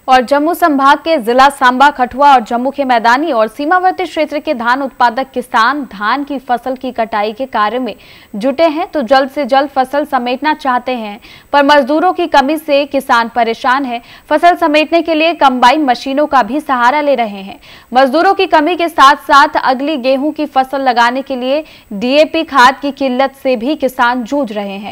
और जम्मू संभाग के जिला सांबा, कठुआ और जम्मू के मैदानी और सीमावर्ती क्षेत्र के धान उत्पादक किसान धान की फसल की कटाई के कार्य में जुटे हैं तो जल्द से जल्द फसल समेटना चाहते हैं, पर मजदूरों की कमी से किसान परेशान है। फसल समेटने के लिए कंबाइन मशीनों का भी सहारा ले रहे हैं। मजदूरों की कमी के साथ साथ अगली गेहूं की फसल लगाने के लिए डीएपी खाद की किल्लत से भी किसान जूझ रहे हैं।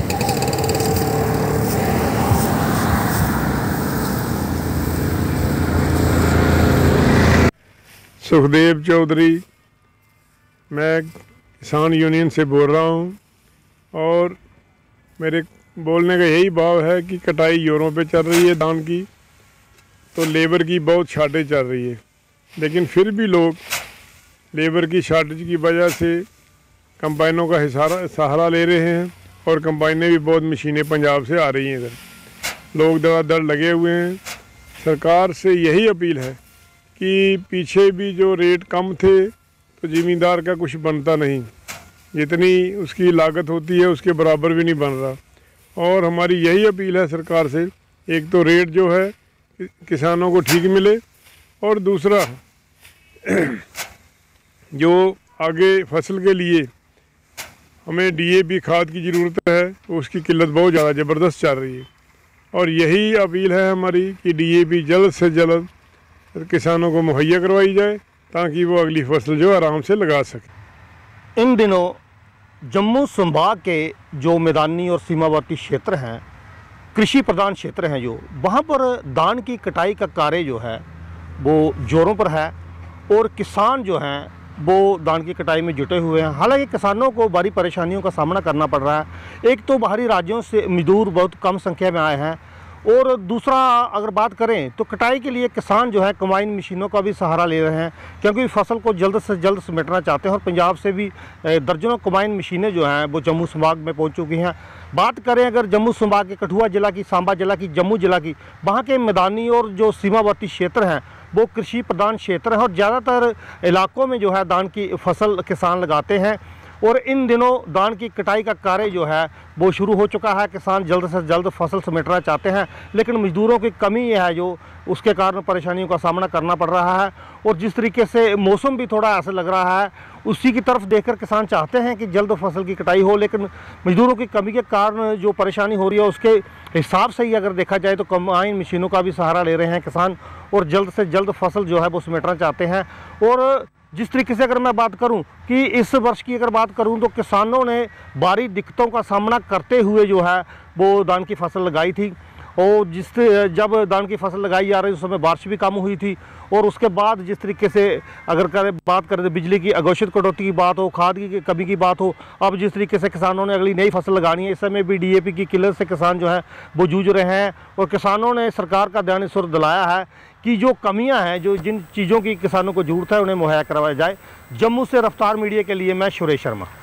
सुखदेव चौधरी, मैं किसान यूनियन से बोल रहा हूं और मेरे बोलने का यही भाव है कि कटाई जोरों पे चल रही है धान की, तो लेबर की बहुत शॉर्टेज चल रही है। लेकिन फिर भी लोग लेबर की शॉर्टेज की वजह से कंबाइनों का सहारा ले रहे हैं और कंबाइनें भी बहुत मशीनें पंजाब से आ रही हैं। इधर लोग धड़ाधड़ लगे हुए हैं। सरकार से यही अपील है कि पीछे भी जो रेट कम थे तो ज़मींदार का कुछ बनता नहीं, जितनी उसकी लागत होती है उसके बराबर भी नहीं बन रहा। और हमारी यही अपील है सरकार से, एक तो रेट जो है किसानों को ठीक मिले और दूसरा जो आगे फसल के लिए हमें डीएपी खाद की ज़रूरत है तो उसकी किल्लत बहुत ज़्यादा ज़बरदस्त चल रही है। और यही अपील है हमारी कि डीएपी जल्द से जल्द किसानों को मुहैया करवाई जाए ताकि वो अगली फसल जो आराम से लगा सके। इन दिनों जम्मू संभाग के जो मैदानी और सीमावर्ती क्षेत्र हैं, कृषि प्रधान क्षेत्र हैं, जो वहाँ पर धान की कटाई का कार्य जो है वो जोरों पर है और किसान जो हैं वो धान की कटाई में जुटे हुए हैं। हालांकि किसानों को भारी परेशानियों का सामना करना पड़ रहा है। एक तो बाहरी राज्यों से मजदूर बहुत कम संख्या में आए हैं और दूसरा अगर बात करें तो कटाई के लिए किसान जो है कंबाइन मशीनों का भी सहारा ले रहे हैं, क्योंकि फसल को जल्द से जल्द समेटना चाहते हैं। और पंजाब से भी दर्जनों कंबाइन मशीनें जो हैं वो जम्मू संभाग में पहुंच चुकी हैं। बात करें अगर जम्मू संभाग के कठुआ जिला की, सांबा जिला की, जम्मू जिला की, वहाँ के मैदानी और जो सीमावर्ती क्षेत्र हैं वो कृषि प्रधान क्षेत्र हैं और ज़्यादातर इलाकों में जो है धान की फसल किसान लगाते हैं। और इन दिनों धान की कटाई का कार्य जो है वो शुरू हो चुका है। किसान जल्द से जल्द फसल समेटना चाहते हैं, लेकिन मजदूरों की कमी है जो उसके कारण परेशानियों का सामना करना पड़ रहा है। और जिस तरीके से मौसम भी थोड़ा ऐसा लग रहा है, उसी की तरफ देखकर किसान चाहते हैं कि जल्द फसल की कटाई हो, लेकिन मजदूरों की कमी के कारण जो परेशानी हो रही है उसके हिसाब से ही अगर देखा जाए तो कंबाइन मशीनों का भी सहारा ले रहे हैं किसान और जल्द से जल्द फसल जो है वो समेटना चाहते हैं। और जिस तरीके से अगर मैं बात करूं कि इस वर्ष की अगर बात करूं तो किसानों ने भारी दिक्कतों का सामना करते हुए जो है वो धान की फसल लगाई थी। और जब धान की फसल लगाई जा रही उस समय बारिश भी कम हुई थी। और उसके बाद जिस तरीके से अगर बात करें तो बिजली की अघोषित कटौती की बात हो, खाद की कमी की बात हो, अब जिस तरीके से किसानों ने अगली नई फसल लगानी है, इस समय भी डीएपी की किल्लत से किसान जो है वो जूझ रहे हैं। और किसानों ने सरकार का ध्यान इस ओर दिलाया है कि जो कमियां हैं, जो जिन चीज़ों की किसानों को जरूरत है उन्हें मुहैया करवाया जाए। जम्मू से रफ्तार मीडिया के लिए मैं सुरेश शर्मा।